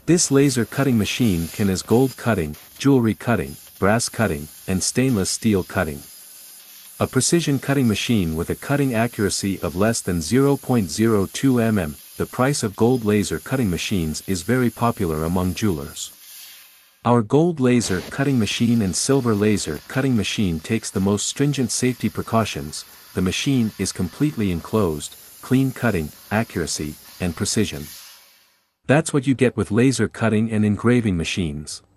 This laser cutting machine can as gold cutting, jewelry cutting, brass cutting, and stainless steel cutting. A precision cutting machine with a cutting accuracy of less than 0.02 mm. The price of gold laser cutting machines is very popular among jewelers. Our gold laser cutting machine and silver laser cutting machine takes the most stringent safety precautions. The machine is completely enclosed, clean cutting, accuracy, and precision. That's what you get with laser cutting and engraving machines.